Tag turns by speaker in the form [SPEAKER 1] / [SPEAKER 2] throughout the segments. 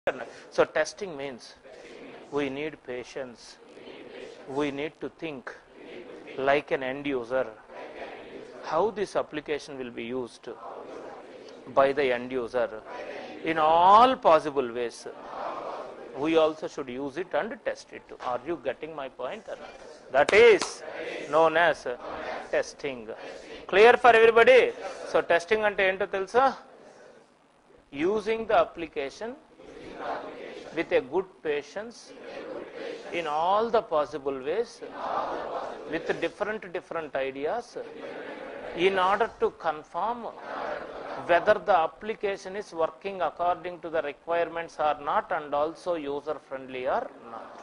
[SPEAKER 1] So testing means we need patience. We need to think like an end user. How this application will be used by the end user in all possible ways. We also should use it and test it. Are you getting my point? That is known as testing. Clear for everybody? So testing ante ento telusa? Using the application with a good patience in all the possible ways with different ideas in order to confirm whether the application is working according to the requirements or not, and also user friendly or not.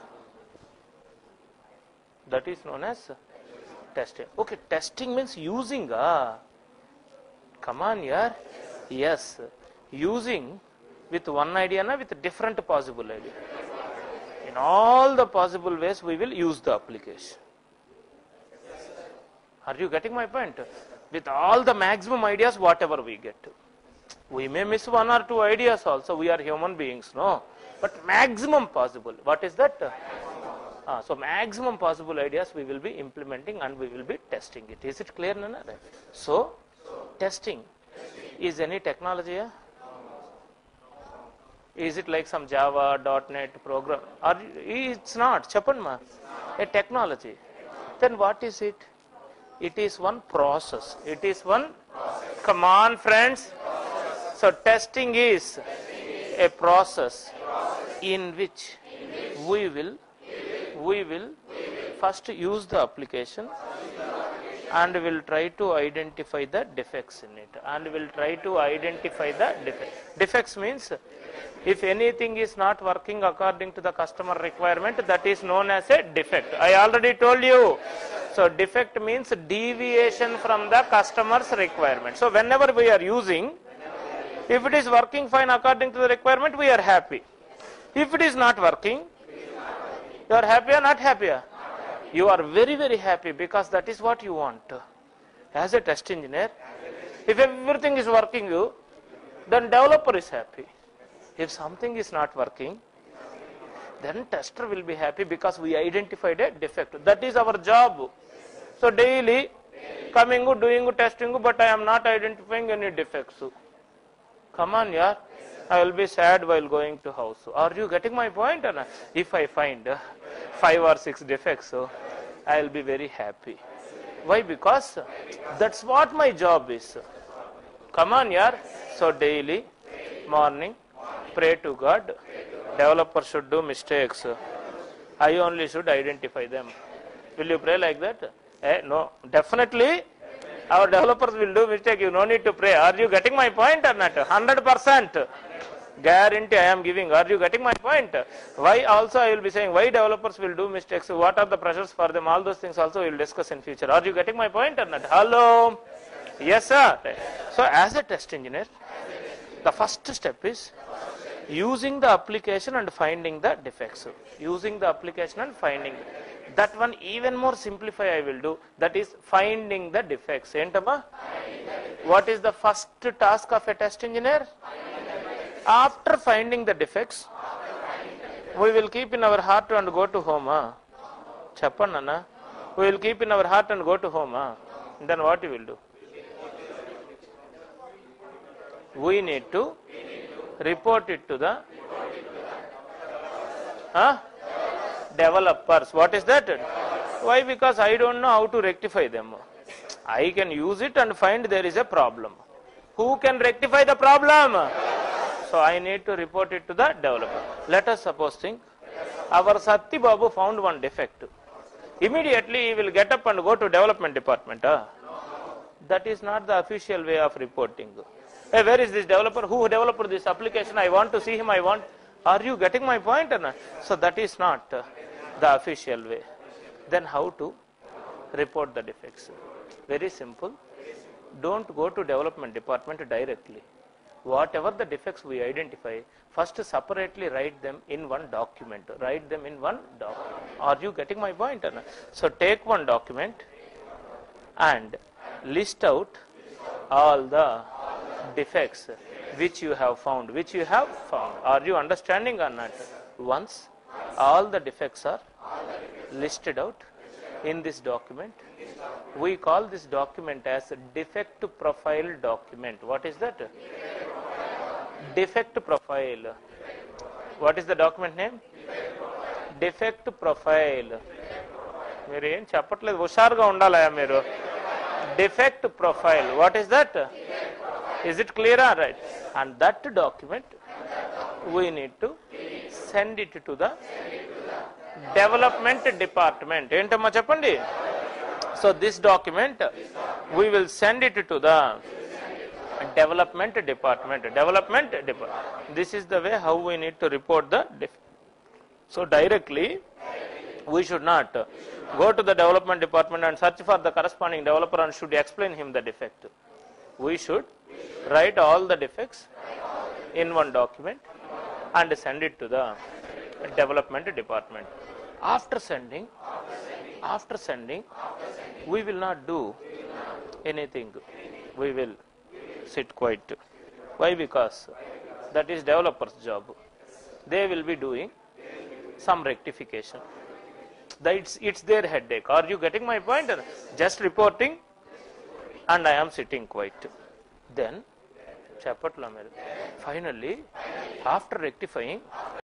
[SPEAKER 1] That is known as testing. Okay, testing means using. Come on here. Yes, using with one idea and with different possible idea. In all the possible ways we will use the application. Are you getting my point? With all the maximum ideas, whatever we get. We may miss one or two ideas also. We are human beings, no? But maximum possible. What is that? So maximum possible ideas we will be implementing and we will be testing it. Is it clear, Nana? So, testing is any technology? Yeah? Is it like some Java, .NET program? Or it's not. Chappanma. A technology. Then what is it? It is one process. It is one. Come on, friends. So testing is a process in which we will first use the application and will try to identify the defects in it. And will try to identify the defects. Defects means if anything is not working according to the customer requirement, that is known as a defect. I already told you. So defect means deviation from the customer's requirement. So whenever we are using, if it is working fine according to the requirement, we are happy. If it is not working, you are happy or not happy? You are very, very happy because that is what you want. As a test engineer, if everything is working, then developer is happy. If something is not working, then tester will be happy because we identified a defect. That is our job. So daily coming, doing testing, but I am not identifying any defects. Come on, yeah. I will be sad while going to house. Are you getting my point? If I find 5 or 6 defects, I will be very happy. Why? Because that's what my job is. Come on, yeah. So daily, morning, pray to God. Developer should do mistakes. I only should identify them. Will you pray like that? No. Definitely, our developers will do mistake. You no need to pray. Are you getting my point or not? 100%. Guarantee I am giving. Are you getting my point? Why also I will be saying why developers will do mistakes. What are the pressures for them? All those things also we will discuss in future. Are you getting my point or not? Hello? Yes, sir. So as a test engineer, the first step is using the application and finding the defects. Using the application and finding. That one even more simplify I will do. That is finding the defects. Entama? What is the first task of a test engineer? After finding the defects, we will keep in our heart and go to home. Chappanana. We will keep in our heart and go to home. Then what you will do? We need to report it to the developers. What is that? Why? Because I don't know how to rectify them. I can use it and find there is a problem. Who can rectify the problem? So I need to report it to the developer. Let us suppose think our Satti Babu found one defect. Immediately he will get up and go to development department. That is not the official way of reporting. Hey, where is this developer? Who developed this application? I want to see him. Are you getting my point or not? So that is not the official way. Then how to report the defects? Very simple. Don't go to development department directly. Whatever the defects we identify, first separately write them in one document. Write them in one document. Are you getting my point or not? So take one document and list out all the defects which you have found. Which you have found. Are you understanding or not? Once all the defects are listed out in this document, we call this document as a defect profile document. What is that? Defect profile. What is the document name? Defect profile. మీరు ఏం చెప్పట్లేదు, హుషారుగా ఉండాలయా మీరు. Defect profile. What is that? Is it clear? Right. And that document we need to send it to the development department. ఏంటమ్మా చెప్పండి. So this document we will send it to the development department. This is the way how we need to report the defect. So directly we should not go to the development department and search for the corresponding developer and should explain him the defect. We should write all the defects in one document and send it to the development department. After sending, we will not do anything. We will sit quiet. Why? Because that is developer's job. They will be doing some rectification. It's their headache. Are you getting my point? Just reporting and I am sitting quiet. Then, finally, after rectifying,